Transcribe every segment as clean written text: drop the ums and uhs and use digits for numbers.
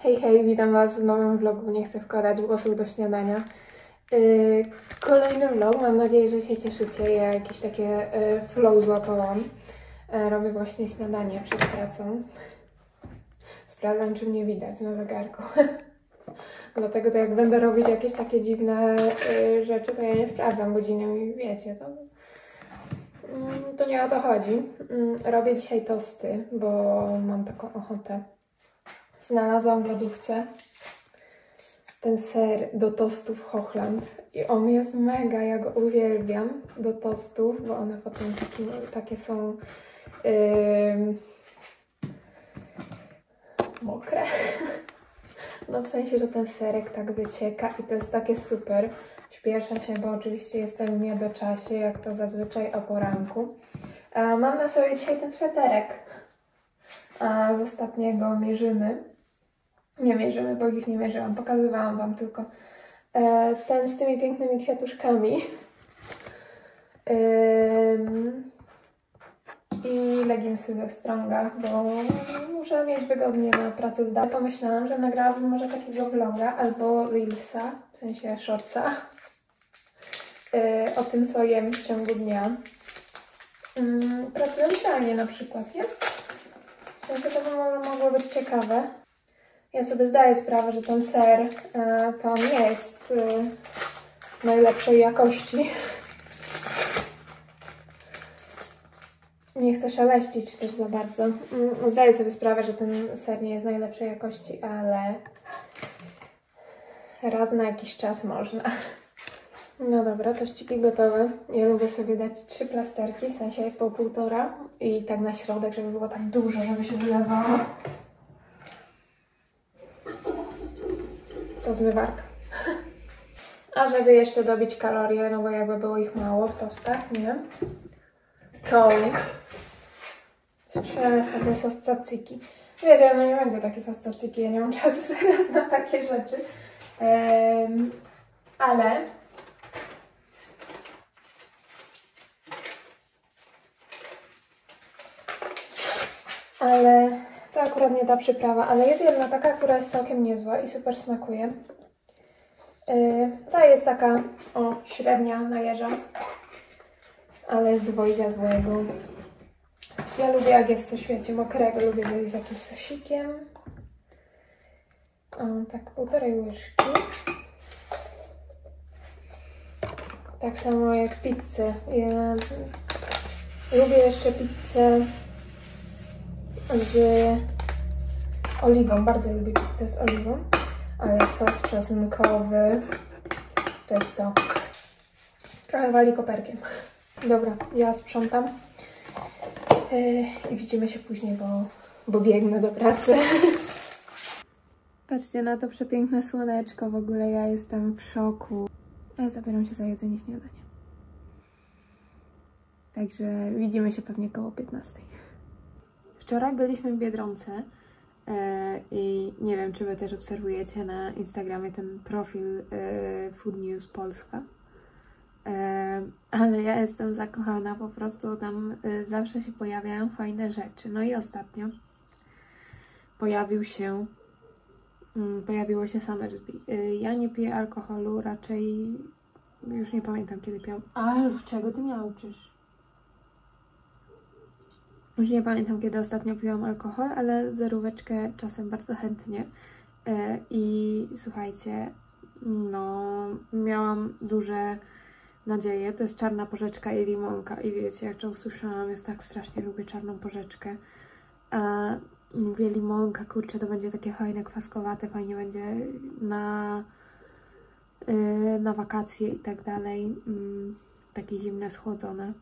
Hej, hej, witam Was w nowym vlogu. Nie chcę wkładać głosów do śniadania. Kolejny vlog, mam nadzieję, że się cieszycie. Ja jakieś takie flow złapałam. Robię właśnie śniadanie przed pracą. Sprawdzam, czy mnie widać na zegarku. Dlatego to jak będę robić jakieś takie dziwne rzeczy, to ja nie sprawdzam godziny i wiecie, to nie o to chodzi. Robię dzisiaj tosty, bo mam taką ochotę. Znalazłam w lodówce ten ser do tostów Hochland i on jest mega, ja go uwielbiam do tostów, bo one potem takie są mokre. No w sensie, że ten serek tak wycieka i to jest takie super. Śpieszę się, bo oczywiście jestem w międzyczasie, jak to zazwyczaj o poranku. Mam na sobie dzisiaj ten sweterek z ostatniego Mierzymy. Nie mierzymy, bo ich nie mierzyłam. Pokazywałam Wam tylko ten z tymi pięknymi kwiatuszkami. I leginsy ze Stronga, bo muszę mieć wygodnie na pracę zdalną. Pomyślałam, że nagrałabym może takiego vloga albo reelsa, w sensie shortsa, o tym, co jem w ciągu dnia. Pracuję zdalnie na przykład, nie? W sensie to by mogło być ciekawe. Ja sobie zdaję sprawę, że ten ser to nie jest najlepszej jakości. Nie chcę szaleścić też za bardzo. Zdaję sobie sprawę, że ten ser nie jest najlepszej jakości, ale raz na jakiś czas można. No dobra, tościki gotowe. Ja lubię sobie dać 3 plasterki, w sensie po 1,5 i tak na środek, żeby było tak dużo, żeby się wylewało. To zmywarka. A żeby jeszcze dobić kalorie, no bo jakby było ich mało w tostach, nie? To strzelę sobie sos tzatziki. Wiecie, no nie będzie takie sos tzatziki, ja nie mam czasu teraz na takie rzeczy. Ale to akurat nie ta przyprawa, ale jest jedna taka, która jest całkiem niezła i super smakuje. Ta jest taka, średnia na jeża, ale jest dwojga złego. Ja lubię, jak jest coś, wiecie, mokrego, lubię zjeść z jakimś sosikiem. Tak, 1,5 łyżki. Tak samo jak pizzę. Ja lubię jeszcze pizzę z oliwą. Bardzo lubię pizzę z oliwą. Ale sos czosnkowy to jest to. Trochę wali koperkiem. Dobra, ja sprzątam. I widzimy się później, bo biegnę do pracy. Patrzcie na to przepiękne słoneczko. W ogóle ja jestem w szoku. Ja zabieram się za jedzenie śniadania. Także widzimy się pewnie koło 15. Wczoraj byliśmy w Biedronce i nie wiem, czy Wy też obserwujecie na Instagramie ten profil Food News Polska. Ale ja jestem zakochana, po prostu tam zawsze się pojawiają fajne rzeczy. No i ostatnio pojawiło się Somersby. Ja nie piję alkoholu, raczej już nie pamiętam, kiedy piłam. Ale czego Ty mnie uczysz? Już nie pamiętam, kiedy ostatnio piłam alkohol, ale zeróweczkę czasem bardzo chętnie. I słuchajcie, no miałam duże nadzieję. To jest czarna porzeczka i limonka. I wiecie, jak to usłyszałam, jest tak strasznie lubię czarną porzeczkę. Mówię, limonka, kurczę, to będzie takie fajne, kwaskowate, fajnie będzie na wakacje i tak dalej. Takie zimne, schłodzone.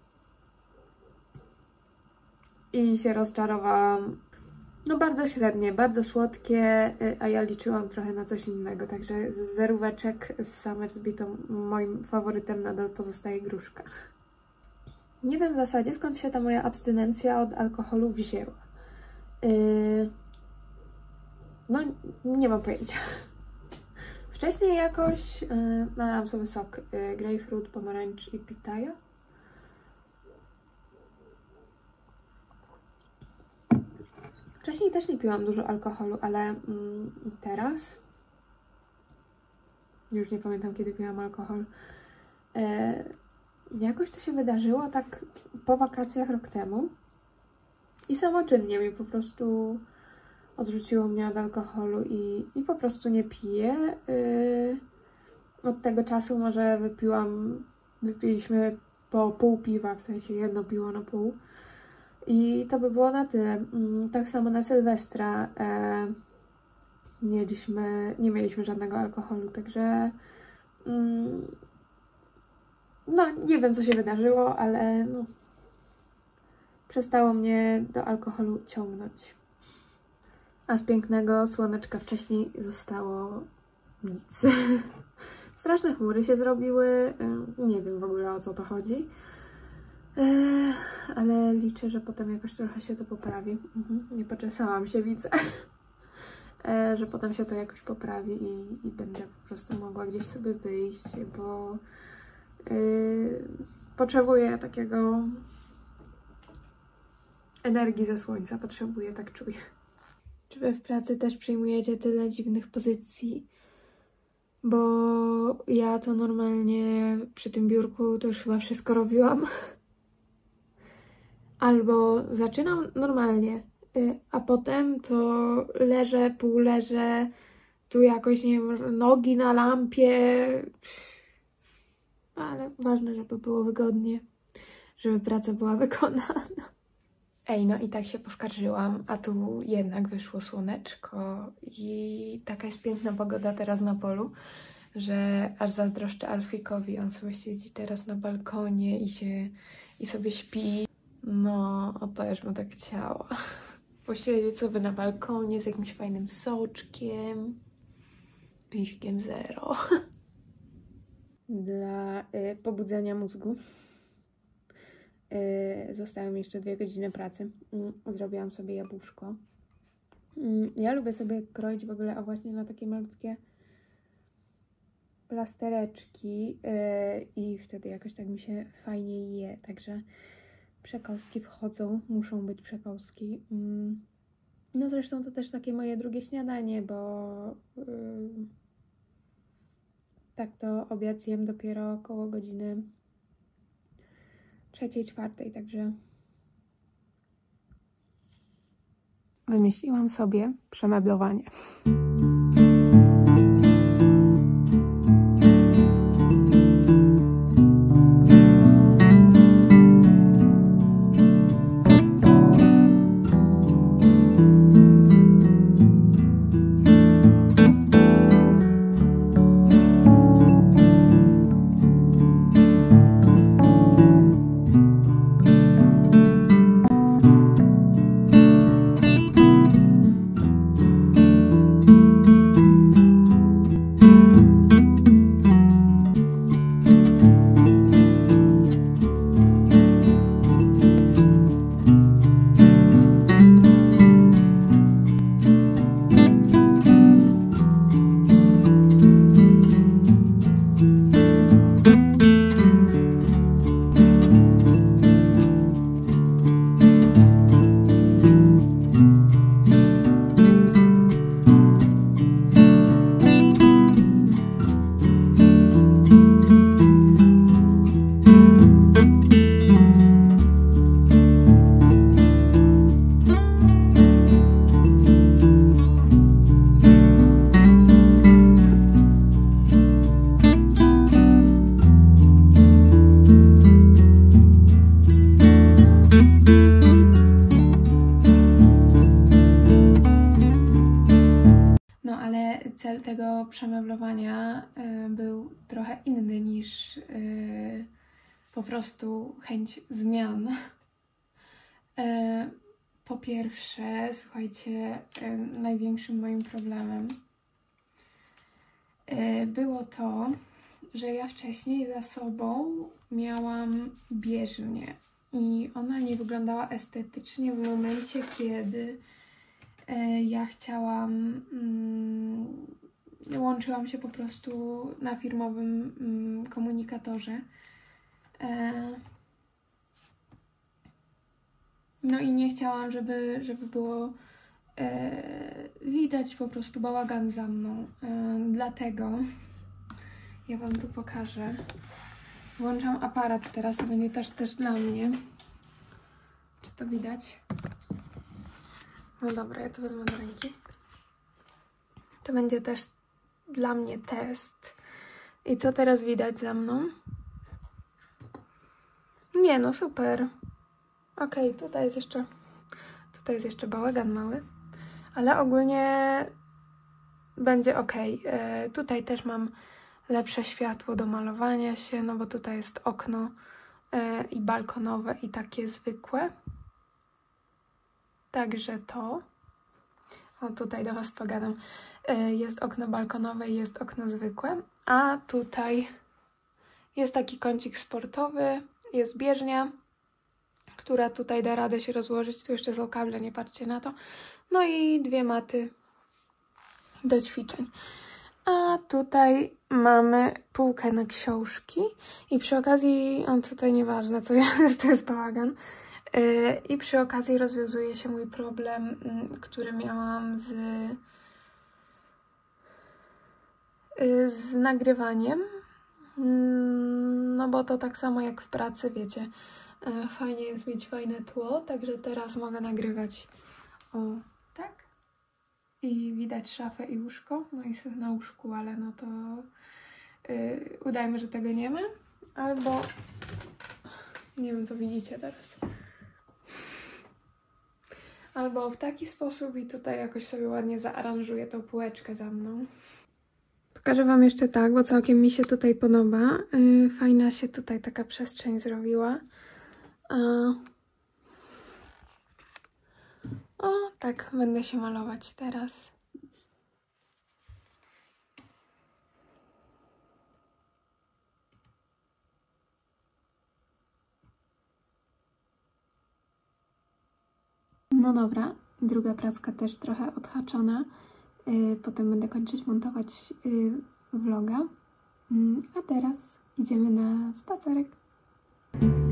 I się rozczarowałam. No bardzo średnie, bardzo słodkie, a ja liczyłam trochę na coś innego. Także z zeróweczek z Somersby to moim faworytem nadal pozostaje gruszka. Nie wiem w zasadzie, skąd się ta moja abstynencja od alkoholu wzięła. No nie mam pojęcia. Wcześniej jakoś nalałam sobie sok grapefruit, pomarańcz i pitaya. Wcześniej też nie piłam dużo alkoholu, ale teraz już nie pamiętam, kiedy piłam alkohol. Jakoś to się wydarzyło tak po wakacjach rok temu i samoczynnie mi po prostu odrzuciło mnie od alkoholu i po prostu nie piję. Od tego czasu może wypiliśmy po pół piwa, w sensie jedno piwo na pół. I to by było na tyle. Tak samo na Sylwestra nie mieliśmy żadnego alkoholu, także no nie wiem, co się wydarzyło, ale no, przestało mnie do alkoholu ciągnąć. A z pięknego słoneczka wcześniej zostało nic. Straszne chmury się zrobiły, nie wiem w ogóle, o co to chodzi. Ale liczę, że potem jakoś trochę się to poprawi. Nie poczesałam się, widzę. Że potem się to jakoś poprawi i będę po prostu mogła gdzieś sobie wyjść, bo potrzebuję takiego energii ze słońca, potrzebuję, tak czuję. Czy wy w pracy też przyjmujecie tyle dziwnych pozycji? Bo ja to normalnie przy tym biurku to już chyba wszystko robiłam. Albo zaczynam normalnie, a potem to leżę, półleżę, tu jakoś, nie wiem, nogi na lampie. Ale ważne, żeby było wygodnie, żeby praca była wykonana. Ej, no i tak się poskarżyłam, a tu jednak wyszło słoneczko i taka jest piękna pogoda teraz na polu, że aż zazdroszczę Alfikowi. On sobie siedzi teraz na balkonie i sobie śpi. No, o to już bym tak chciała. Posiedzieć sobie na balkonie z jakimś fajnym soczkiem, piwkiem zero. Dla pobudzenia mózgu zostały mi jeszcze 2 godziny pracy. Zrobiłam sobie jabłuszko. Ja lubię sobie kroić w ogóle, a właśnie na takie malutkie plastereczki i wtedy jakoś tak mi się fajnie je, także przekąski wchodzą, muszą być przekąski. No zresztą to też takie moje drugie śniadanie, bo tak to obiad zjem dopiero około godziny 3-4, także wymyśliłam sobie przemeblowanie. Cel tego przemeblowania był trochę inny niż po prostu chęć zmian. Po pierwsze, słuchajcie, największym moim problemem było to, że ja wcześniej za sobą miałam bieżnię i ona nie wyglądała estetycznie w momencie, kiedy ja chciałam, łączyłam się po prostu na firmowym komunikatorze. No i nie chciałam, żeby było widać po prostu bałagan za mną. Dlatego ja wam tu pokażę. Włączam aparat teraz, to będzie też dla mnie. Czy to widać? No dobra, ja to wezmę do ręki. To będzie też dla mnie test. I co teraz widać za mną? Nie, no super. Okej, tutaj jest jeszcze bałagan mały, ale ogólnie będzie ok. Tutaj też mam lepsze światło do malowania się, no bo tutaj jest okno i balkonowe i takie zwykłe. Także to. O, tutaj do was pogadam. Jest okno balkonowe i jest okno zwykłe, a tutaj jest taki kącik sportowy, jest bieżnia, która tutaj da radę się rozłożyć. Tu jeszcze są kable, nie patrzcie na to. No i 2 maty do ćwiczeń. A tutaj mamy półkę na książki i przy okazji, tutaj nieważne co jest, to jest bałagan. I przy okazji rozwiązuje się mój problem, który miałam z nagrywaniem. No bo to tak samo jak w pracy, wiecie, fajnie jest mieć fajne tło, także teraz mogę nagrywać tak. I widać szafę i łóżko, no i sobie na łóżku, ale no to udajmy, że tego nie ma. Albo nie wiem, co widzicie teraz. Albo w taki sposób i tutaj jakoś sobie ładnie zaaranżuję tą półeczkę za mną. Pokażę wam jeszcze tak, bo całkiem mi się tutaj podoba. Fajna się tutaj taka przestrzeń zrobiła. O, tak będę się malować teraz. No dobra, druga pracka też trochę odhaczona. Potem będę kończyć montować vloga. A teraz idziemy na spacerek.